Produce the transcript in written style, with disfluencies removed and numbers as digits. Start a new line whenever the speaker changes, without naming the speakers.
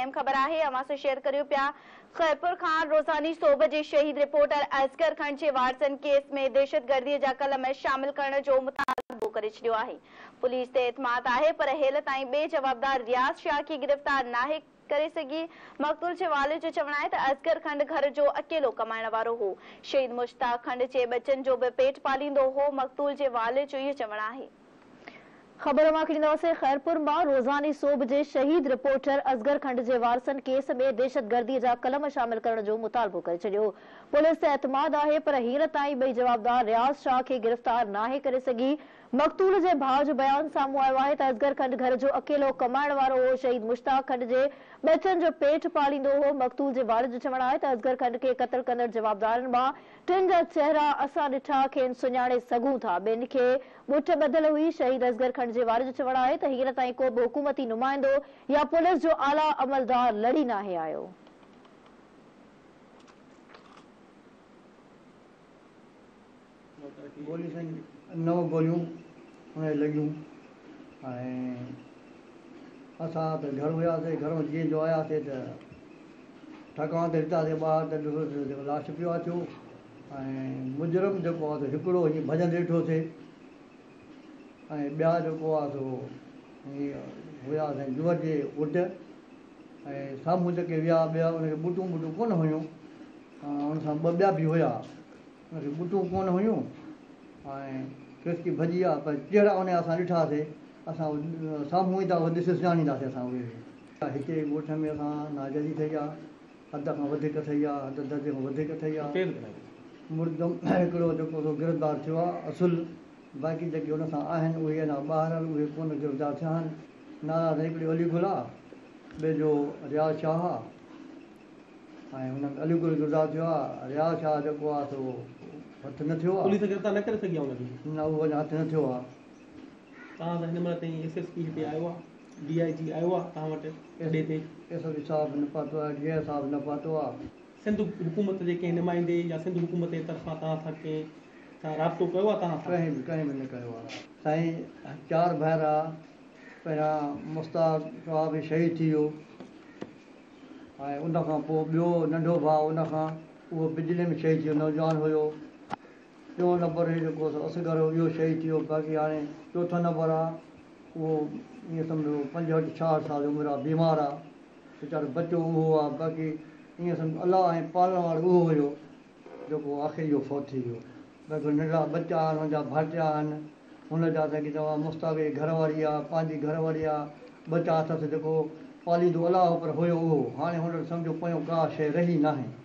अहम खबर है अवां से शेयर करियो पिया। खैरपुर खान रोज़ानी सोब जे शहीद रिपोर्टर असगर खंड जे वारसन केस में दहशतगर्दी जा कलम शामिल करने जो मुतालबो करे छड़ियो है। पुलिस ते एतमाद है पर हेल ताईं बे जवाबदार रियाज शाह की गिरफ्तार नाहे करे सगी। मक़तूल जे वाले जो चवण है असगर खंड घर जो अकेलो कमाइण वारो हो। शहीद मुश्ताक खंड जे बच्चन जो भी पेट पालींदो हो। मक़तूल जे वाले जो ये चवण है। खबर से खैरपुर में रोज़ानी सोब जे शहीद रिपोर्टर असगर खंड जे वारसन केस में दहशतगर्दी जा कलम शामिल करने जो मुतालबो करे छड़ियो। पुलिस ते एतमाद है पर हींअर ताईं बई जवाबदार रियाज शाह के गिरफ्तार नाहे करे सगी। मक़तूल जे भाउ जो बयान साम्हूं आयो है त असगर खंड घर जो अकेलो कमाइण वारो हो। शहीद मुश्ताक खंड जे बच्चन जो पेट पालींदो हो। मक़तूल जे वाले जो चवण है त असगर खंड के क़त्ल कंदड़ जवाबदारन मां टिन जा चेहरा असां ॾिठा खेनि सुञाणे सघूं था। ॿिनि खे मुठ ॿधल हुई। शहीद असगर खंड जे वारे जो चवण है त हींअर ताईं को बि हुकूमती नुमाइंदो या पुलिस जो आला अमलदार लड़ी नाहे आयो।
गोली से 9 गोलियूं उन्हें लगियूं। असां त घर हुआसीं। घरों जीअं जो आयासीं त ठकाण ते ॾिठासीं ॿाहिरि त ॾिठोसीं जेको लाश पियो आहे थियो। मुजरिम जेको आहे हिकिड़ो हीअं भॼंदे ॾिठोसीं ॿिया जेको आहे सो हुआसीं जुअर जे उड साम्हूं जेके विया ॿिया उनखे ॿुटूं कोन हुयूं। हुन सां ॿ ॿिया बि हुया उनखे ॿुटूं कोन हुयूं कृष्की भॼी विया पर चेहरा उन असां ॾिठासीं। असां साम्हूं ई था ॾिसी सुञाणींदासीं असां उहे। हिते ॻोठ में असां नाजरी ठही आहे हद खां वधीक ठही आहे हद दर्जे खां वधीक ठही आहे। मुर्दम हिकिड़ो जेको सो गिरफ़्तार थियो आहे असुल। बाक़ी जेके हुन सां आहिनि उहे अञा ॿाहिरि उहे कोन गिरफ़्तार थिया आहिनि। नाराज़ हिकिड़ी अलीगुल आहे ॿिए जो रियाज़ शाह आहे हुन अलीगुल गिरफ़्तार थियो आहे। रियाज़ शाह जेको आहे सो हथु न थियो आहे।
पुलिस गिरफ़्तार न करे सघी आहे हुनखे
न उहो अञा हथु न थियो आहे।
तव्हां त हिन महिल ताईं SSP हिते आयो आहे DIG आयो आहे तव्हां वटि अॾे ते
SSP साहिबु न पहुतो आहे DI साहिबु न पहुतो आहे।
सिंध हुकूमत जे कंहिं नुमाइंदे या सिंध हुकूमत जे तरफ़ां तव्हां सां कंहिं सां राब्तो कयो आहे तव्हां
कंहिं बि न कयो आहे साईं। 4 भाइरा पहिरियां मुश्ताक साहिबु शहीद थी वियो उनखां पोइ ॿियो नंढो भाउ उनखां उहो बिजली में शहीद थी वियो नौजवान हुयो। टियों नंबर जेको असगर हो इहो शहीद थी वियो। बाक़ी हाणे चोथों नंबर आहे उहो ईअं सम्झो 65-66 साल उमिरि आहे बीमार आहे वीचारो बचो उहो आहे। बाक़ी ईअं सम्झो अलाह ऐं पालण वारो उहो हुयो जेको आख़िरी जो फौत थी वियो। बाक़ी नंढड़ा बच्चा आहिनि हुनजा भाटिया आहिनि हुनजा त की तव्हां मुश्ताक जी घरवारी आहे पंहिंजी घरवारी आहे ॿच्चा अथसि जेको पालींदो अलाह पर हुयो उहो। हाणे हुन सम्झो पियो का शइ रही नाहे।